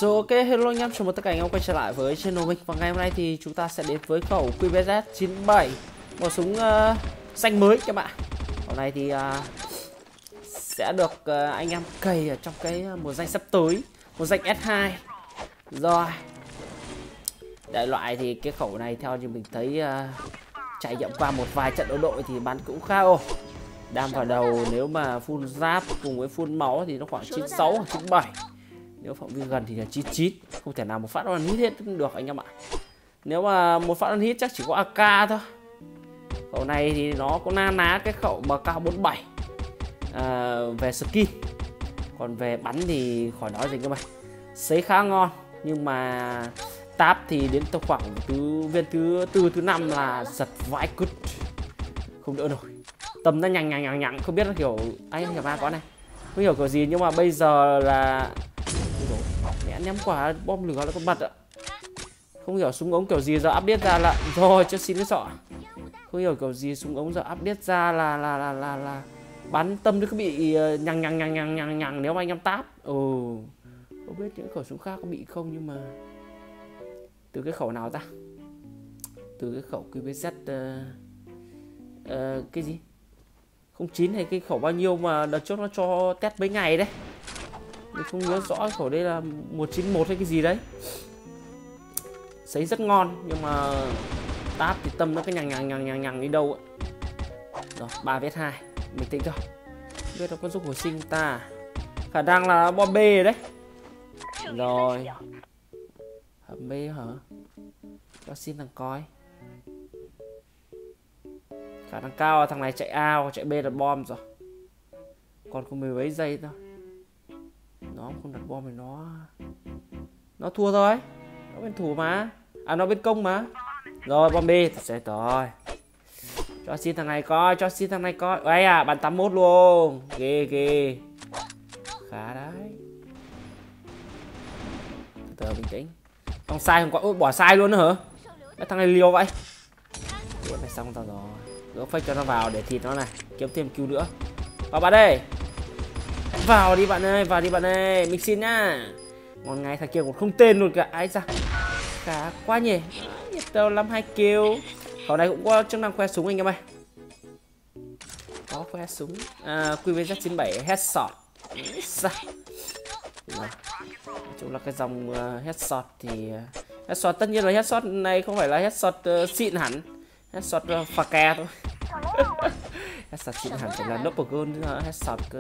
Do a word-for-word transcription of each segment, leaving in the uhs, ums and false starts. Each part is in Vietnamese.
So ok, hello anh em, chào mừng tất cả anh em quay trở lại với channel mình. Và ngày hôm nay thì chúng ta sẽ đến với khẩu Q B Z chín bảy, một súng uh, xanh mới các bạn. Khẩu này thì uh, sẽ được uh, anh em cày ở trong cái mùa danh sắp tới, mùa danh S hai. Rồi, đại loại thì cái khẩu này theo như mình thấy uh, trải nghiệm qua một vài trận đấu đội thì bắn cũng khá ổn. Đam vào đầu nếu mà full giáp cùng với full máu thì nó khoảng chín sáu hoặc chín bảy. Nếu phạm vi gần thì là chín chín, không thể nào một phát one hit hết cũng được anh em ạ. Nếu mà một phát one hit chắc chỉ có A K thôi. Khẩu này thì nó có na ná cái khẩu M K bốn bảy à, về skin. Còn về bắn thì khỏi nói gì các bạn. Sấy khá ngon, nhưng mà táp thì đến từ khoảng thứ viên thứ tư thứ năm là giật vãi cứt, không đỡ nổi. Tầm nó nhằng nhằng nhằng nhằng, không biết nó kiểu anh hiểu ba có này, không hiểu kiểu gì, nhưng mà bây giờ là mẹ nhắm quả bom lửa là con bật ạ. Không hiểu súng ống kiểu gì giờ update ra là rồi cho xin cái sọ. Không hiểu kiểu gì súng ống giờ update ra là là là là, là bắn tâm nó cứ bị nhằng nhằng nhằng nhằng nhằng nhằng nếu mà anh em táp. Ừ, không biết những khẩu súng khác có bị không, nhưng mà từ cái khẩu nào ta? Từ cái khẩu Q B Z uh, uh, cái gì? không chín hay cái khẩu bao nhiêu mà đợt trước nó cho test mấy ngày đấy. Mình không nhớ rõ khẩu đây là một chín một hay cái gì đấy. Sấy rất ngon, nhưng mà táp thì tâm nó cái nhằng nhằng nhằng nhằng nhằng đi đâu ạ. Rồi, ba vs hai mình tính rồi. Không biết nó có giúp hồi sinh ta. Khả năng là bom B rồi đấy. Rồi. Hầm B hả? Cho xin thằng coi. Khả năng cao là thằng này chạy A hoặc chạy B đặt bom rồi. Còn có mười mấy giây thôi. Nó không đặt bom thì nó nó thua thôi. Nó bên thủ mà. À nó bên công mà. Rồi bom B sẽ rồi. Cho xin thằng này coi, cho xin thằng này coi. Ấy à, bắn tám mốt luôn. Ghê ghê. Khá đấy. Từ từ bình tĩnh. Không sai không có. Ôi, bỏ sai luôn nữa hả? Cái thằng này liều vậy. Điểm này xong tao rồi. Gỡ fake cho nó vào để thịt nó này, kiếm thêm cứu nữa. Vào bạn ơi. Vào đi bạn ơi, vào đi bạn ơi, mình xin nhá. Ngon ngay, thằng kia còn không tên luôn cả. Ai da, khá quá nhỉ. Nhiệt đầu năm hai kill. Khẩu này cũng có chức năng khoe súng anh em ơi. Có khoe súng à, Q B Z chín bảy headshot. Nói chung là cái dòng uh, headshot thì uh, headshot tất nhiên là headshot này không phải là headshot uh, xịn hẳn. Headshot uh, phà ke thôi. Headshot xịn hẳn phải là double goal nữa, headshot cơ.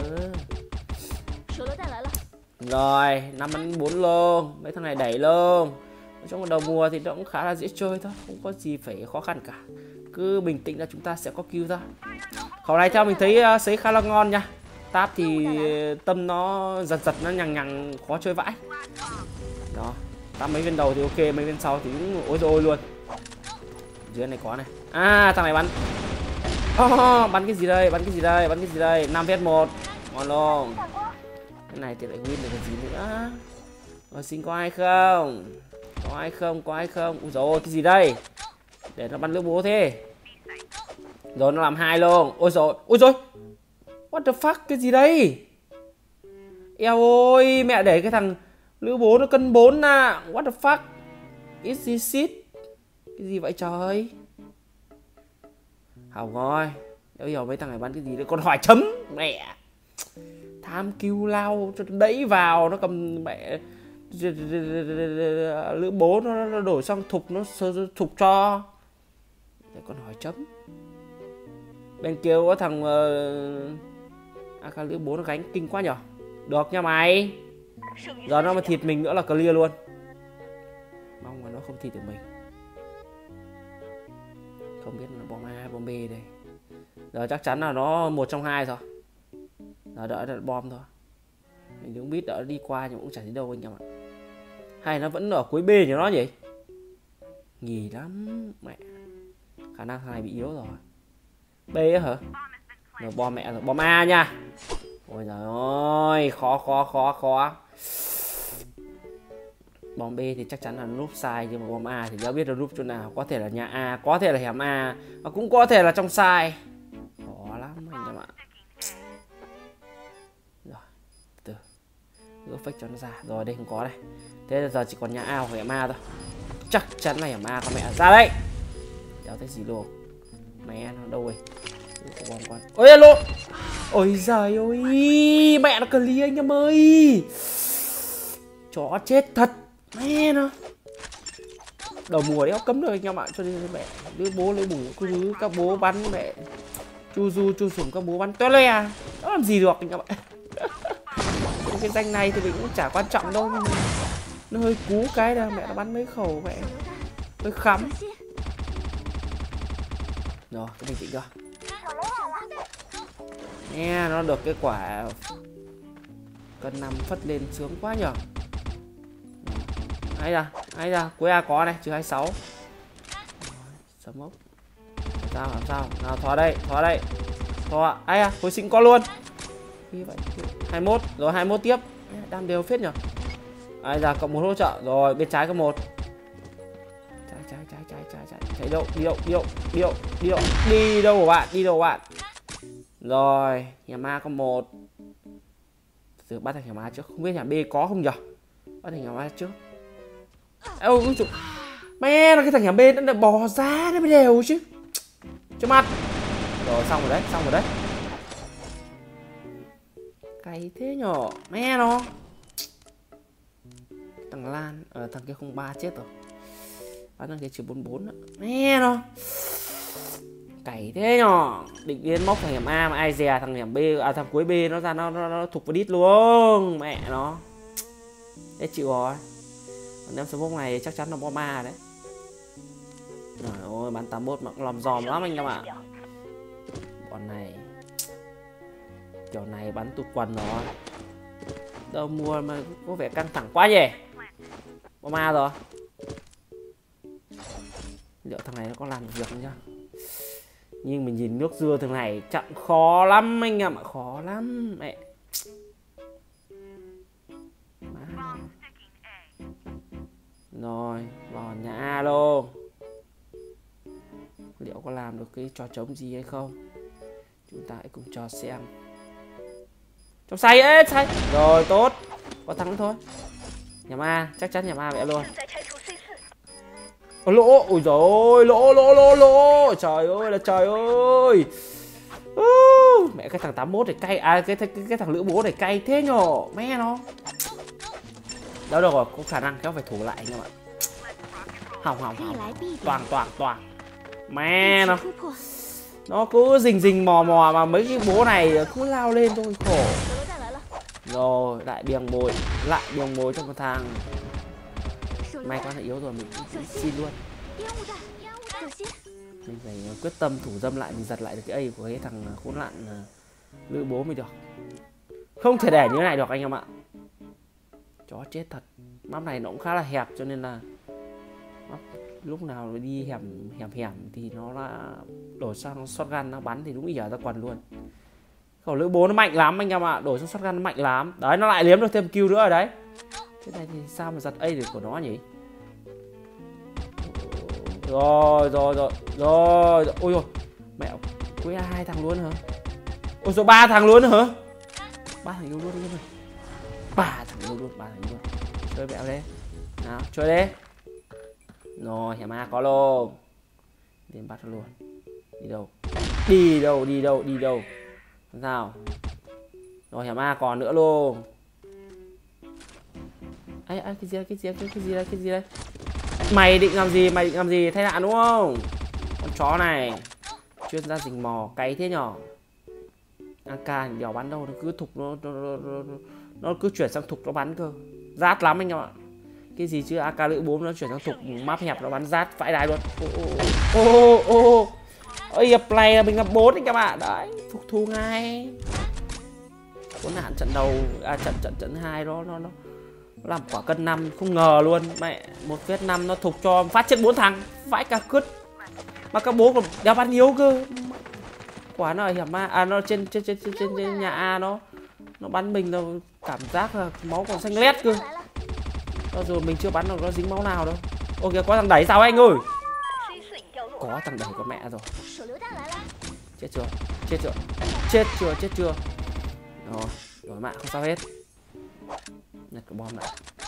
Rồi, năm bắn bốn luôn, mấy thằng này đẩy luôn. Trong đầu mùa thì nó cũng khá là dễ chơi thôi, không có gì phải khó khăn cả. Cứ bình tĩnh là chúng ta sẽ có kill thôi. Khẩu này theo mình thấy uh, sấy khá là ngon nha. Táp thì tâm nó giật giật, nó nhằng nhằng, khó chơi vãi. Đó, táp mấy viên đầu thì ok, mấy viên sau thì cũng ối rồi luôn. Dưới này có này. À, thằng này bắn. Oh, bắn cái gì đây, bắn cái gì đây, bắn cái gì đây. năm vs một. Ngon luôn. Cái này thì lại win được cái gì nữa. Rồi xin có ai không? Có ai không? Có ai không? Ui dồi ôi, cái gì đây? Để nó bắn lưỡi bố thế. Rồi nó làm hai luôn. Ôi rồi, ôi rồi. What the fuck, cái gì đây? Eo ơi, mẹ để cái thằng lưỡi bố nó cân bốn à. What the fuck? Is this shit? Cái gì vậy trời? Hỏng rồi. Đâu hiểu mấy thằng này bắn cái gì đấy. Còn hỏi chấm. Mẹ. Tham kill lao cho đẩy vào. Nó cầm mẹ lưỡi bố nó, nó đổi sang thục. Nó thục cho. Để còn hỏi chấm. Bên kia có thằng uh... à, lưỡi bố nó gánh kinh quá nhở. Được nha mày. Giờ nó mà thịt mình nữa là clear luôn. Mong mà nó không thịt được mình. Không biết là bom A hay bom B đây. Giờ chắc chắn là nó một trong hai rồi. Giờ đợi đặt bom thôi. Mình cũng biết đợi đi qua nhưng cũng chẳng thấy đâu anh em ạ. Hay nó vẫn ở cuối B cho nó nhỉ? Nghỉ lắm mẹ. Khả năng thằng này bị yếu rồi. B á hả? Rồi bom mẹ rồi, bom A nha. Ôi trời ơi, khó khó khó khó. Bom B thì chắc chắn là núp sai, nhưng mà bom A thì chưa biết là núp chỗ nào. Có thể là nhà A, có thể là hẻm A, và cũng có thể là trong sai. Khó lắm anh em ạ. Rồi, từ gỡ fake cho nó ra. Rồi đây không có đây. Thế giờ chỉ còn nhà A hoặc hẻm A thôi. Chắc chắn là hẻm A. Con mẹ ra đây. Đéo thấy gì đồ. Mẹ nó đâu rồi? Ôi alo. Ôi giời ơi. Mẹ nó clear anh em ơi. Chó chết thật. Mẹ nó. Đầu mùa đéo cấm được anh em ạ. Cho nên mẹ đứa bố lấy bủ cứ các bố bắn mẹ. Chu du chu sủng các bố bắn toét le. Nó làm gì được anh em ạ. Cái danh này thì mình cũng chả quan trọng đâu. Nhưng mà nó hơi cú cái đâu. Mẹ nó bắn mấy khẩu mẹ. Hơi khắm. Rồi cái bình tĩnh chưa. Nghe nó được cái quả cân năm phất lên sướng quá nhở. Ai ra, ai ra, cuối A có này, trừ hai mươi sáu. Sấm mốc. Sao làm sao? Nào thò đây, thò đây. Thò, ai à, hồi sinh có luôn. Như vậy. hai mươi mốt, rồi hai mươi mốt tiếp. Đam đều phết nhở. Ai ra cộng một hỗ trợ, rồi bên trái có một. Trái trái trái trái trái trái. Chạy đâu, đi đâu, đi đâu, đi đâu, đi đâu, đi đâu của bạn, đi đâu của bạn. Rồi, nhà ma có một. Từ bắt thành nhà ma trước, không biết nhà B có không nhở? Bắt thành nhà ma trước. Ôi ôi, mẹ nó cái thằng nhà bên nó đã bò ra nó mới đều chứ. Cho mặt. Rồi xong rồi đấy, xong rồi đấy. Cày thế nhỏ. Mẹ nó. Thằng Lan, ờ, thằng kia không ba chết rồi. Bắn thằng kia trừ bốn mươi bốn nữa. Mẹ nó. Cày thế nhỏ. Định đến móc thằng hẻm A mà ai dè thằng hẻm B, à thằng cuối B nó ra nó nó, nó thục vào đít luôn. Mẹ nó. Thế chịu rồi. Em số mốc này chắc chắn là bom ma đấy. Trời ơi, bắn tám mươi mốt mà cũng lòng giòm lắm anh em ạ. Bọn này kiểu này bắn tụt quần rồi. Đâu mua mà có vẻ căng thẳng quá nhỉ. Bom ma rồi. Liệu thằng này nó có làm được việc không nhá. Nhưng mình nhìn nước dưa thằng này chặn khó lắm anh em ạ, khó lắm mẹ. Rồi, vào nhà A luôn. Liệu có làm được cái trò trống gì hay không? Chúng ta hãy cùng cho xem. Trong say ấy, say. Rồi, tốt. Có thắng thôi. Nhà A, chắc chắn nhà A vậy luôn. Ồ, lỗ, ôi dồi ôi, lỗ, lỗ, lỗ, lỗ. Trời ơi là trời ơi. Uh, mẹ cái thằng tám mươi mốt này cay, à cái, cái, cái thằng lữ bố này cay thế nhở. Mẹ nó. Đâu được rồi, có khả năng kéo phải thủ lại anh em ạ. Hỏng hỏng hỏng. Toàn toàn toàn. Mẹ nó. Nó cứ rình rình mò mò mà mấy cái bố này cứ lao lên thôi khổ. Rồi, lại biếng mồi, lại biếng mồi trong con thằng. May quá là yếu rồi mình xin luôn. Mình phải quyết tâm thủ dâm lại, mình giật lại được cái A của cái thằng khốn nạn lữ bố mới được. Không thể để như thế này được anh em ạ. Chó chết thật. Map này nó cũng khá là hẹp cho nên là map lúc nào đi hẻm hẻm hẻm thì nó là đổi sang shotgun nó bắn thì đúng ỉa ra quần luôn. Khẩu lữ bố nó mạnh lắm anh em ạ, đổi sang shotgun nó mạnh lắm. Đấy nó lại liếm được thêm kill nữa rồi đấy. Thế này thì sao mà giật A được của nó nhỉ? Rồi rồi rồi rồi. Ôi rồi mẹ cuối hai thằng luôn hả? Ôi rồi ba thằng luôn hả? Ba thằng luôn luôn đi. Ba thằng luôn luôn, ba thằng luôn. Chơi bẹo đi. Nào, chơi đi. Rồi, hẻm A có luôn. Đến bắt luôn. Đi đâu? Đi đâu, đi đâu, đi đâu? Làm sao? Rồi hẻm A còn nữa luôn. Ấy, ấy, cái gì đây, cái gì đây, cái gì đây, cái gì đây? Mày định làm gì, mày định làm gì, thay nạn đúng không? Con chó này. Chuyên gia rình mò, cay thế nhở? a ca thì đèo bắn đâu, nó cứ thục, nó, nó, nó, nó, nó cứ chuyển sang thục nó bắn cơ. Rát lắm anh em ạ. Cái gì chứ a ca lữ bốn nó chuyển sang thục map hẹp nó bắn rát vãi đái luôn. Ô ô ô. Ôi hiệp này là mình gặp bốn anh em ạ. Đấy, phục thù ngay. Khốn nạn trận đầu, à trận trận trận hai đó nó nó làm quả cân năm không ngờ luôn. Mẹ, một vết năm nó thục cho phát chết bốn thằng, vãi cả cứt. Mà các bố còn đeo bắn yếu cơ. Quả nó ở hiểm A, à nó trên trên trên trên, trên, trên nhà A nó nó bắn mình đâu cảm giác là máu còn xanh lét cơ. Đó rồi mình chưa bắn được nó dính máu nào đâu. Ô kìa có thằng đẩy sao anh ơi? Có thằng đẩy con mẹ rồi. Chết chưa? Chết chưa? Chết chưa? Chết chưa? Rồi, đổi mạng không sao hết. Nhặt cái bom lại.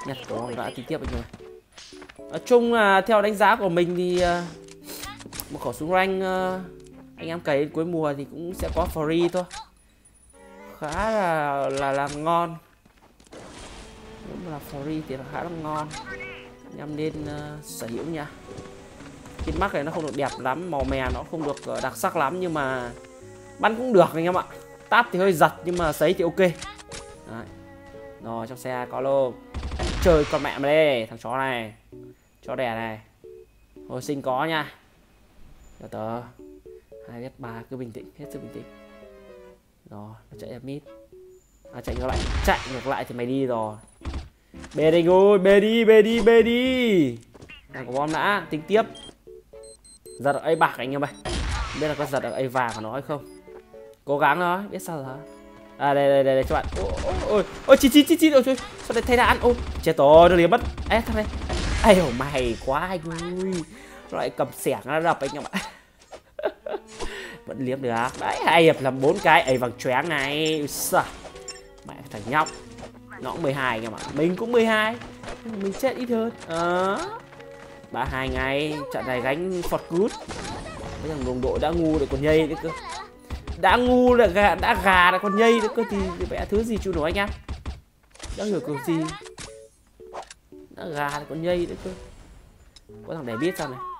nhặt có đã tí tiếp anh ơi. Nói chung là theo đánh giá của mình thì uh, một khẩu súng rank uh, anh em cày đến cuối mùa thì cũng sẽ có free thôi, khá là là là ngon. Nếu mà là free thì là khá là ngon, anh em nên uh, sở hữu nha. Cái mắt này nó không được đẹp lắm, màu mè nó không được uh, đặc sắc lắm, nhưng mà bắn cũng được anh em ạ. Táp thì hơi giật nhưng mà sấy thì ok. Đấy. Rồi trong xe có luôn. Chơi con mẹ mà đây, thằng chó này, chó đẻ này. Hồi sinh có nha. Cho tớ hai ghét ba, cứ bình tĩnh, hết sức bình tĩnh. Rồi nó chạy ra mid. À, chạy ngược lại, chạy ngược lại thì mày đi rồi. Bê đi ngôi, bê đi, bê đi, bê đi. Đang có bom đã, tính tiếp. Giật được A bạc anh em ơi. Không biết là có giật được A vàng của nó hay không. Cố gắng thôi, biết sao rồi. À đây đây đây, đây các bạn. Ôi ôi ôi chín chín chín chín ôi trời. Sao lại thay đạn? Ôi chết rồi, nó liếm mất. Ê thằng này. Ây dồi mày quá anh ơi. Nó lại cầm xẻng nó đập anh em ạ. Vẫn liếm được. Đấy, hai hiệp làm bốn cái ấy vàng choáng này. Sao? Mẹ thằng nhóc. Nó cũng mười hai anh em ạ. Mình cũng mười hai. Mình chết ít hơn. Ờ. ba hai ngày, trận này gánh Fort Good. Mấy thằng đồng đội đã ngu để còn nhây nữa cơ. Đã ngu là gà, đã gà là còn nhây nữa cơ thì vẽ thứ gì chịu nổi anh em. Đã hiểu kiểu gì. Đã gà là còn nhây nữa cơ. Có thằng để biết sao này.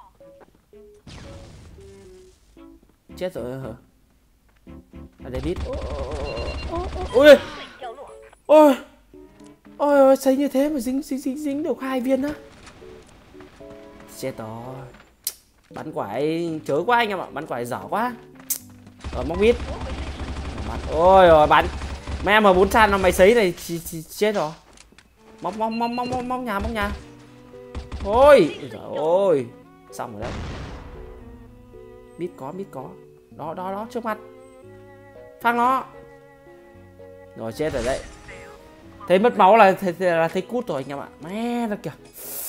Chết rồi hả? Thằng để biết. Ôi ôi ôi ôi xây như thế mà dính dính dính, dính được hai viên á. Chết rồi. Bắn quả ấy chớ quá anh em ạ, bắn quả ấy dở quá. Rồi móc mít. Ôi rồi bắn. Mẹ mà bốn san nó mày sấy này ch ch chết rồi. Móc móc móc móc móc móc nhà móc nhà. Ôi trời ơi. Xong rồi đấy. Mít có mít có. Đó đó đó trước mặt. Phang nó. Rồi chết rồi đấy. Thấy mất máu là thấy, là thấy cút rồi anh em ạ. Mẹ nó kìa.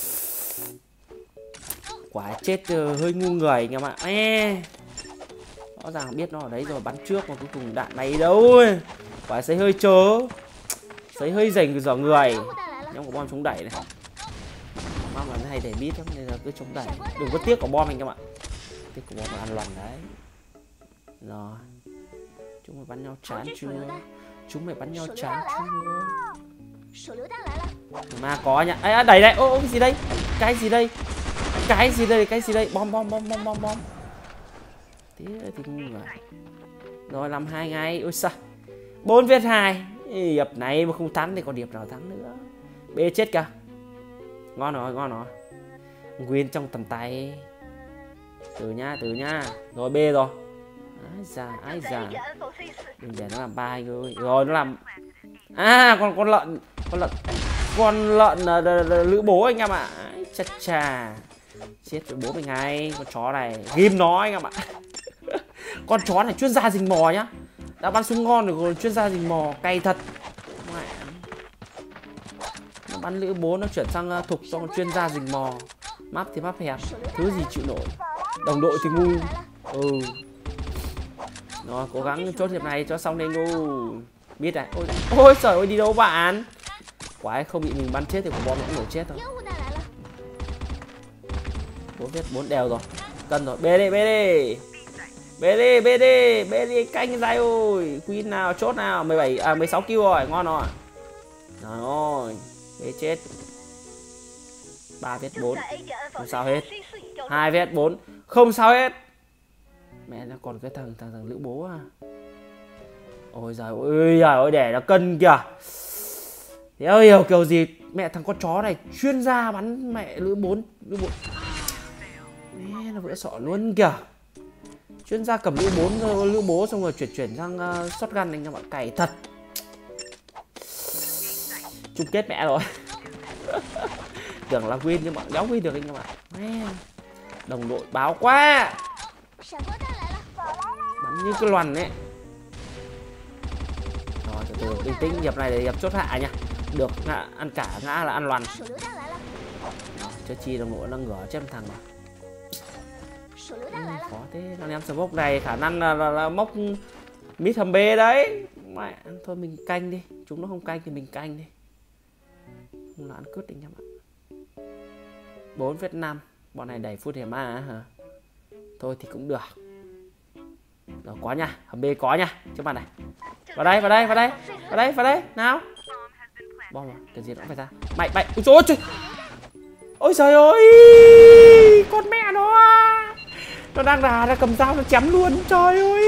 Quả chết uh, hơi ngu người anh em ạ. Ê. Rõ ràng biết nó ở đấy rồi, bắn trước mà cuối cùng đạn bay đâu. Quả sấy hơi chớ. Sấy hơi rành dở người. Nhưng có bom chống đẩy này. Mong là nó hay để biết lắm nên là cứ chống đẩy. Đừng có tiếc của bom anh em ạ. Tiếc của bom là ăn loàn đấy. Rồi. Chúng mày bắn nhau chán chưa? Chúng mày bắn nhau chán chưa? Mà có nhá. Ê đẩy đây. Ô cái gì đây? Cái gì đây? Cái gì đây? Cái gì đây? Bom bom bom bom bom bom. Thế thì ngu rồi. Rồi làm hai ngày. Ôi sao? bốn viết hai. Hiệp này mà không thắng thì còn điệp nào thắng nữa. Bê chết kìa. Ngon rồi, ngon rồi. Win trong tầm tay. Từ nhá, từ nhá. Rồi bê rồi. Ái da, ái da. Đừng để nó làm ba anh ơi. Rồi nó làm. À con con lợn, con lợn. Con lợn uh, lữ bố anh em ạ. À. Chà chà. Chết với bố mình ngay. Con chó này ghim nó anh em ạ. Con chó này chuyên gia rình mò nhá. Đã bắn súng ngon rồi còn chuyên gia rình mò. Cay thật. Mẹ. Nó bắn lữ bố nó chuyển sang uh, thục xong chuyên gia rình mò. Map thì map hẹp. Thứ gì chịu nổi. Đồng đội thì ngu. Ừ. Rồi cố gắng chốt hiệp này cho xong đây ngu. Biết này. Ôi, ôi trời ơi đi đâu bạn. Quái không bị mình bắn chết thì của bom cũng nổ chết thôi. Bốn viết bốn đều rồi. Cân rồi. Bê đi bê đi. Bê đi bê đi. Bê đi canh dài ơi. Queen nào chốt nào. mười bảy à mười sáu kill rồi. Ngon rồi. Rồi ôi. Bê chết. ba viết bốn. Không sao hết. hai viết bốn. Không sao hết. Mẹ nó còn cái thằng thằng thằng lữ bố à. Ôi giời ơi giời ơi để nó cân kìa. Thế hiểu kiểu gì. Mẹ thằng con chó này chuyên gia bắn mẹ lữ bốn lữ bốn. Mẹ nó vỡ sọ luôn kìa. Chuyên gia cầm lữ bốn lữ bố xong rồi chuyển chuyển sang uh, shotgun anh các bạn cày thật. Chung kết mẹ rồi. Tưởng là win nhưng mà đéo win được anh các bạn. Mẹ. Đồng đội báo quá. Bắn như cái loằn ấy. Rồi từ từ bình tĩnh, hiệp này để hiệp chốt hạ nha. Được ngã, ăn cả ngã là ăn loằn. Cho chi đồng đội nó ngửa chém thằng mà. Ừ, khó thế. Anh em smoke này khả năng là, là, là mốc mid hầm B đấy. Mẹ, thôi mình canh đi. Chúng nó không canh thì mình canh đi. Không là ăn cướp anh em ạ. Bốn phết năm. Bọn này đẩy phút hiểm A hả? Thôi thì cũng được. Rồi có nha, hầm B có nha, trước mặt này. Vào đây, vào đây, vào đây. Vào đây, vào đây, nào. Bom rồi, cái gì nó cũng phải ra. Mày, mày, ôi trời ơi. Ôi trời ơi. Con mẹ nó. Nó đang đà ra cầm dao nó chém luôn, trời ơi.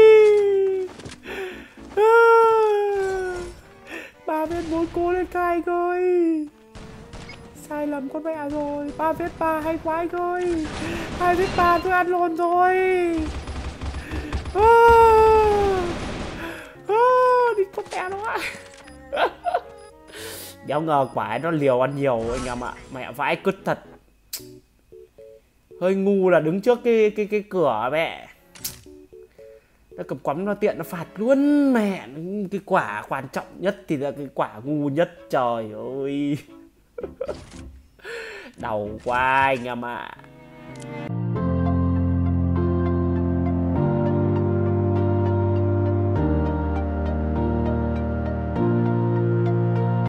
Ba vết bốn cô lên cay coi. Sai lầm con mẹ rồi. Ba vết ba hay quá anh ơi. Hai vết ba tôi ăn lồn rồi. À, à, đi con mẹ nó. Đéo ngờ quả ấy nó liều ăn nhiều anh em ạ. Mẹ vãi cứt thật. Hơi ngu là đứng trước cái cái cái cửa mẹ. Nó cầm quắm nó tiện nó phạt luôn mẹ. Cái quả quan trọng nhất thì là cái quả ngu nhất, trời ơi. Đầu quá anh em ạ.